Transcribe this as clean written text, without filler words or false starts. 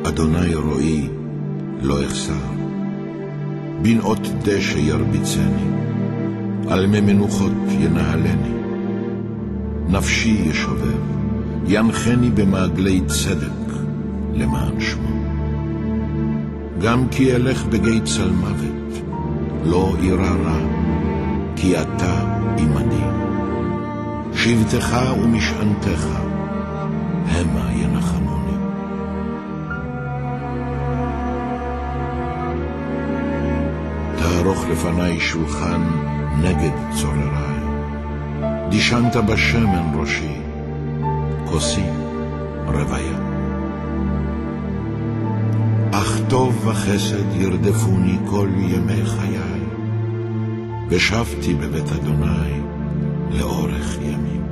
אדוני רואי לא אחסר, בנאות דשא ירביצני, על מי מנוחות ינהלני. נפשי ישובב, ינחני במעגלי צדק למען שמו. גם כי אלך בגיא צל מוות, לא אירא רע, כי אתה עמדי. שבטך ומשענתך, המה ינחמוני. תערוך לפני שולחן נגד צורריי, דישנת בשמן ראשי, כוסי רוויה. אך טוב וחסד ירדפוני כל ימי חיי, ושבתי בבית אדוני לאורך ימים.